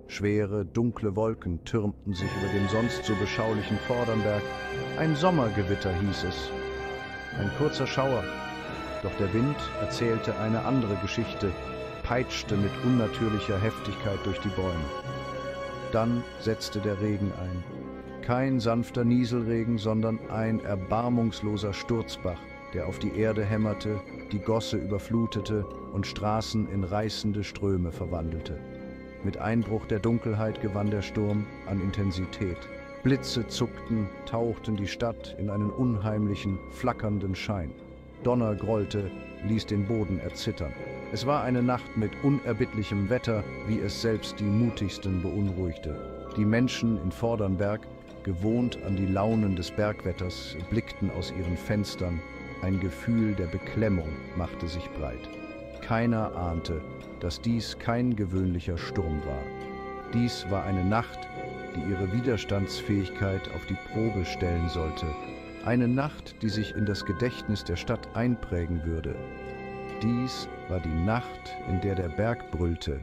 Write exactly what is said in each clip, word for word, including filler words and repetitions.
Schwere, dunkle Wolken türmten sich über dem sonst so beschaulichen Vordernberg. Ein Sommergewitter hieß es. Ein kurzer Schauer, doch der Wind erzählte eine andere Geschichte, peitschte mit unnatürlicher Heftigkeit durch die Bäume. Dann setzte der Regen ein. Kein sanfter Nieselregen, sondern ein erbarmungsloser Sturzbach, der auf die Erde hämmerte, die Gosse überflutete und Straßen in reißende Ströme verwandelte. Mit Einbruch der Dunkelheit gewann der Sturm an Intensität. Blitze zuckten, tauchten die Stadt in einen unheimlichen, flackernden Schein. Donner grollte, ließ den Boden erzittern. Es war eine Nacht mit unerbittlichem Wetter, wie es selbst die mutigsten beunruhigte. Die Menschen in Vordernberg, gewohnt an die Launen des Bergwetters, blickten aus ihren Fenstern. Ein Gefühl der Beklemmung machte sich breit. Keiner ahnte, dass dies kein gewöhnlicher Sturm war. Dies war eine Nacht, die ihre Widerstandsfähigkeit auf die Probe stellen sollte. Eine Nacht, die sich in das Gedächtnis der Stadt einprägen würde. Dies war die Nacht, in der der Berg brüllte.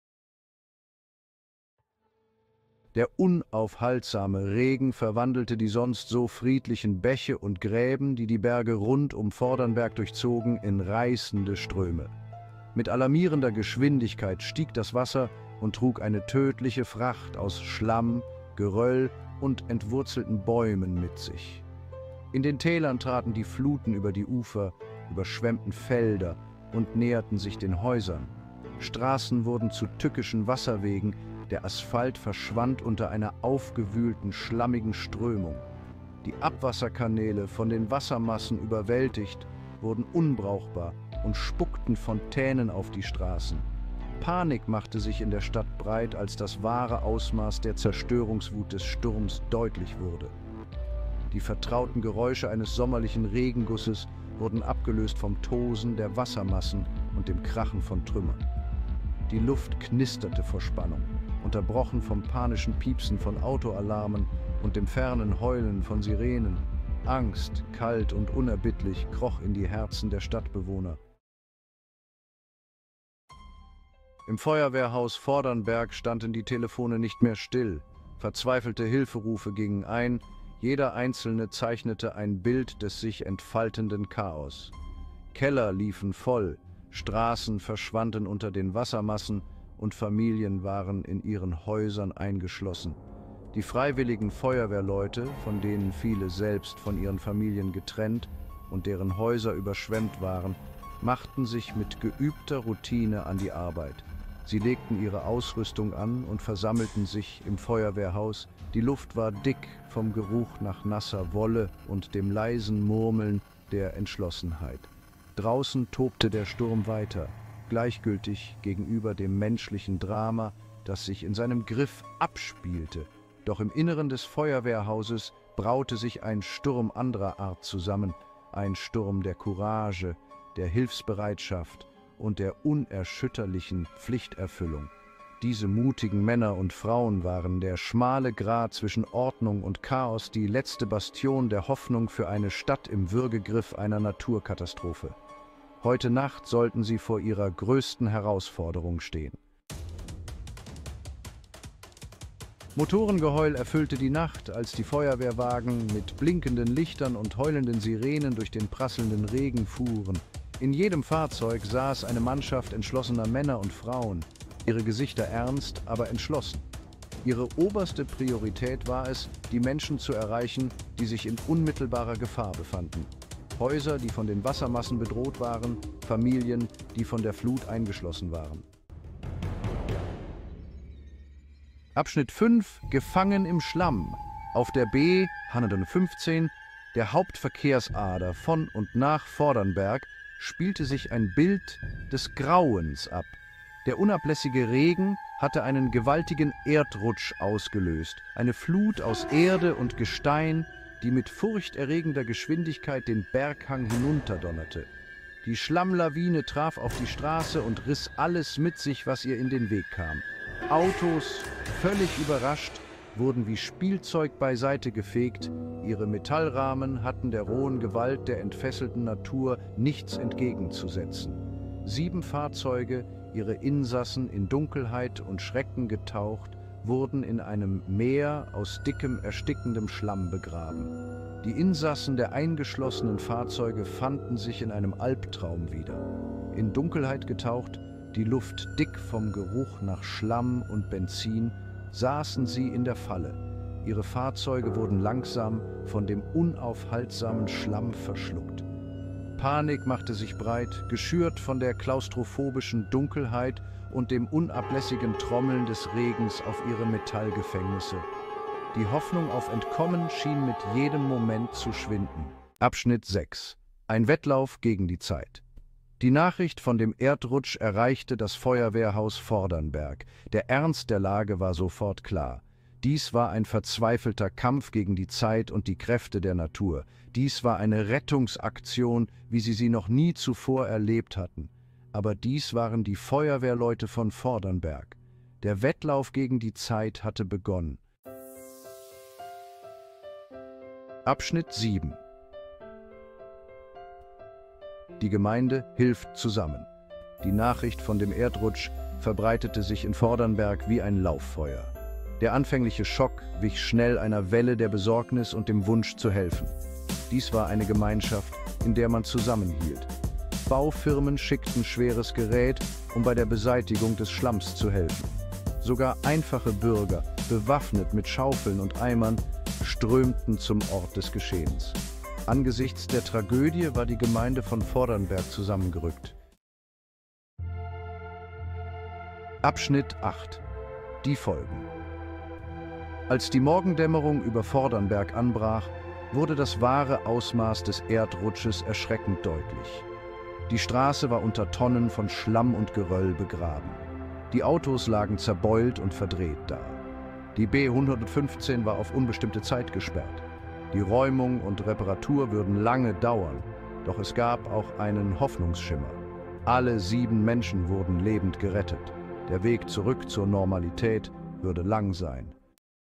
Der unaufhaltsame Regen verwandelte die sonst so friedlichen Bäche und Gräben, die die Berge rund um Vordernberg durchzogen, in reißende Ströme. Mit alarmierender Geschwindigkeit stieg das Wasser und trug eine tödliche Fracht aus Schlamm, Geröll und entwurzelten Bäumen mit sich. In den Tälern traten die Fluten über die Ufer, überschwemmten Felder und näherten sich den Häusern. Straßen wurden zu tückischen Wasserwegen, der Asphalt verschwand unter einer aufgewühlten, schlammigen Strömung. Die Abwasserkanäle, von den Wassermassen überwältigt, wurden unbrauchbar und spuckten Fontänen auf die Straßen. Panik machte sich in der Stadt breit, als das wahre Ausmaß der Zerstörungswut des Sturms deutlich wurde. Die vertrauten Geräusche eines sommerlichen Regengusses wurden abgelöst vom Tosen der Wassermassen und dem Krachen von Trümmern. Die Luft knisterte vor Spannung, unterbrochen vom panischen Piepsen von Autoalarmen und dem fernen Heulen von Sirenen. Angst, kalt und unerbittlich, kroch in die Herzen der Stadtbewohner. Im Feuerwehrhaus Vordernberg standen die Telefone nicht mehr still. Verzweifelte Hilferufe gingen ein, jeder einzelne zeichnete ein Bild des sich entfaltenden Chaos. Keller liefen voll, Straßen verschwanden unter den Wassermassen und Familien waren in ihren Häusern eingeschlossen. Die freiwilligen Feuerwehrleute, von denen viele selbst von ihren Familien getrennt und deren Häuser überschwemmt waren, machten sich mit geübter Routine an die Arbeit. Sie legten ihre Ausrüstung an und versammelten sich im Feuerwehrhaus. Die Luft war dick vom Geruch nach nasser Wolle und dem leisen Murmeln der Entschlossenheit. Draußen tobte der Sturm weiter, gleichgültig gegenüber dem menschlichen Drama, das sich in seinem Griff abspielte. Doch im Inneren des Feuerwehrhauses braute sich ein Sturm anderer Art zusammen, ein Sturm der Courage, der Hilfsbereitschaft und der unerschütterlichen Pflichterfüllung. Diese mutigen Männer und Frauen waren der schmale Grat zwischen Ordnung und Chaos, die letzte Bastion der Hoffnung für eine Stadt im Würgegriff einer Naturkatastrophe. Heute Nacht sollten sie vor ihrer größten Herausforderung stehen. Motorengeheul erfüllte die Nacht, als die Feuerwehrwagen mit blinkenden Lichtern und heulenden Sirenen durch den prasselnden Regen fuhren. In jedem Fahrzeug saß eine Mannschaft entschlossener Männer und Frauen, ihre Gesichter ernst, aber entschlossen. Ihre oberste Priorität war es, die Menschen zu erreichen, die sich in unmittelbarer Gefahr befanden. Häuser, die von den Wassermassen bedroht waren, Familien, die von der Flut eingeschlossen waren. Abschnitt fünf – Gefangen im Schlamm. Auf der B hundertfünfzehn, der Hauptverkehrsader von und nach Vordernberg, spielte sich ein Bild des Grauens ab. Der unablässige Regen hatte einen gewaltigen Erdrutsch ausgelöst, eine Flut aus Erde und Gestein, die mit furchterregender Geschwindigkeit den Berghang hinunterdonnerte. Die Schlammlawine traf auf die Straße und riss alles mit sich, was ihr in den Weg kam. Autos, völlig überrascht, wurden wie Spielzeug beiseite gefegt, ihre Metallrahmen hatten der rohen Gewalt der entfesselten Natur nichts entgegenzusetzen. Sieben Fahrzeuge ihre Insassen in Dunkelheit und Schrecken getaucht, wurden in einem Meer aus dickem, erstickendem Schlamm begraben. Die Insassen der eingeschlossenen Fahrzeuge fanden sich in einem Albtraum wieder. In Dunkelheit getaucht, die Luft dick vom Geruch nach Schlamm und Benzin, saßen sie in der Falle. Ihre Fahrzeuge wurden langsam von dem unaufhaltsamen Schlamm verschluckt. Panik machte sich breit, geschürt von der klaustrophobischen Dunkelheit und dem unablässigen Trommeln des Regens auf ihre Metallgefängnisse. Die Hoffnung auf Entkommen schien mit jedem Moment zu schwinden. Abschnitt sechs. Ein Wettlauf gegen die Zeit. Die Nachricht von dem Erdrutsch erreichte das Feuerwehrhaus Vordernberg. Der Ernst der Lage war sofort klar. Dies war ein verzweifelter Kampf gegen die Zeit und die Kräfte der Natur. Dies war eine Rettungsaktion, wie sie sie noch nie zuvor erlebt hatten. Aber dies waren die Feuerwehrleute von Vordernberg. Der Wettlauf gegen die Zeit hatte begonnen. Abschnitt sieben. Die Gemeinde hilft zusammen. Die Nachricht von dem Erdrutsch verbreitete sich in Vordernberg wie ein Lauffeuer. Der anfängliche Schock wich schnell einer Welle der Besorgnis und dem Wunsch zu helfen. Dies war eine Gemeinschaft, in der man zusammenhielt. Baufirmen schickten schweres Gerät, um bei der Beseitigung des Schlamms zu helfen. Sogar einfache Bürger, bewaffnet mit Schaufeln und Eimern, strömten zum Ort des Geschehens. Angesichts der Tragödie war die Gemeinde von Vordernberg zusammengerückt. Abschnitt acht. Die Folgen. Als die Morgendämmerung über Vordernberg anbrach, wurde das wahre Ausmaß des Erdrutsches erschreckend deutlich. Die Straße war unter Tonnen von Schlamm und Geröll begraben. Die Autos lagen zerbeult und verdreht da. Die B hundertfünfzehn war auf unbestimmte Zeit gesperrt. Die Räumung und Reparatur würden lange dauern, doch es gab auch einen Hoffnungsschimmer. Alle sieben Menschen wurden lebend gerettet. Der Weg zurück zur Normalität würde lang sein.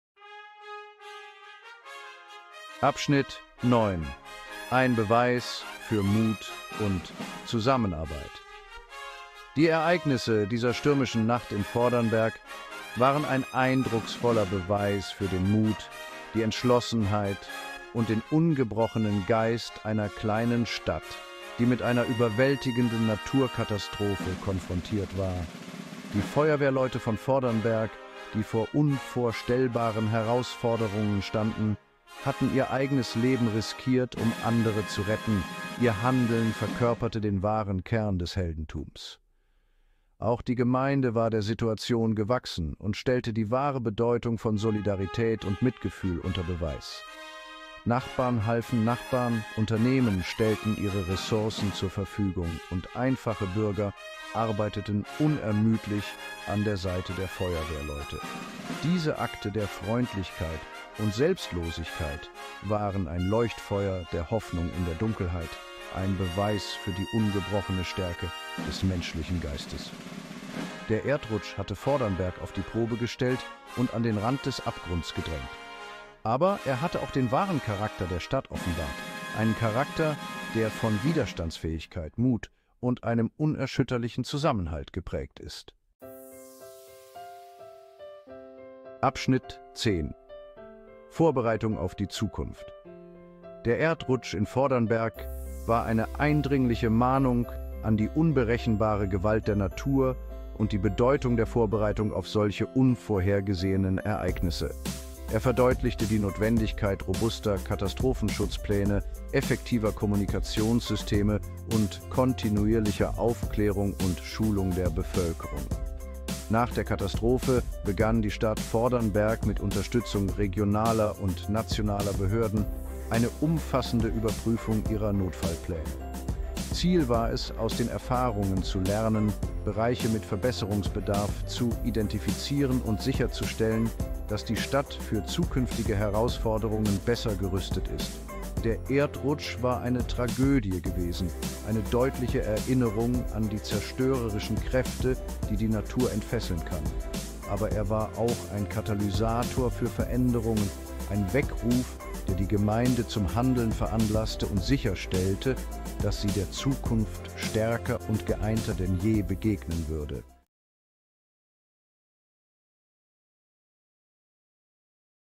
Abschnitt neun. Ein Beweis für Mut und Zusammenarbeit. Die Ereignisse dieser stürmischen Nacht in Vordernberg waren ein eindrucksvoller Beweis für den Mut, die Entschlossenheit und den ungebrochenen Geist einer kleinen Stadt, die mit einer überwältigenden Naturkatastrophe konfrontiert war. Die Feuerwehrleute von Vordernberg, die vor unvorstellbaren Herausforderungen standen, hatten ihr eigenes Leben riskiert, um andere zu retten. Ihr Handeln verkörperte den wahren Kern des Heldentums. Auch die Gemeinde war der Situation gewachsen und stellte die wahre Bedeutung von Solidarität und Mitgefühl unter Beweis. Nachbarn halfen Nachbarn, Unternehmen stellten ihre Ressourcen zur Verfügung und einfache Bürger arbeiteten unermüdlich an der Seite der Feuerwehrleute. Diese Akte der Freundlichkeit und Selbstlosigkeit waren ein Leuchtfeuer der Hoffnung in der Dunkelheit, ein Beweis für die ungebrochene Stärke des menschlichen Geistes. Der Erdrutsch hatte Vordernberg auf die Probe gestellt und an den Rand des Abgrunds gedrängt. Aber er hatte auch den wahren Charakter der Stadt offenbart. Einen Charakter, der von Widerstandsfähigkeit, Mut und einem unerschütterlichen Zusammenhalt geprägt ist. Abschnitt zehn. Vorbereitung auf die Zukunft. Der Erdrutsch in Vordernberg war eine eindringliche Mahnung an die unberechenbare Gewalt der Natur und die Bedeutung der Vorbereitung auf solche unvorhergesehenen Ereignisse. Er verdeutlichte die Notwendigkeit robuster Katastrophenschutzpläne, effektiver Kommunikationssysteme und kontinuierlicher Aufklärung und Schulung der Bevölkerung. Nach der Katastrophe begann die Stadt Vordernberg mit Unterstützung regionaler und nationaler Behörden eine umfassende Überprüfung ihrer Notfallpläne. Ziel war es, aus den Erfahrungen zu lernen, Bereiche mit Verbesserungsbedarf zu identifizieren und sicherzustellen, dass die Stadt für zukünftige Herausforderungen besser gerüstet ist. Der Erdrutsch war eine Tragödie gewesen, eine deutliche Erinnerung an die zerstörerischen Kräfte, die die Natur entfesseln kann. Aber er war auch ein Katalysator für Veränderungen, ein Weckruf, der die Gemeinde zum Handeln veranlasste und sicherstellte, dass sie der Zukunft stärker und geeinter denn je begegnen würde.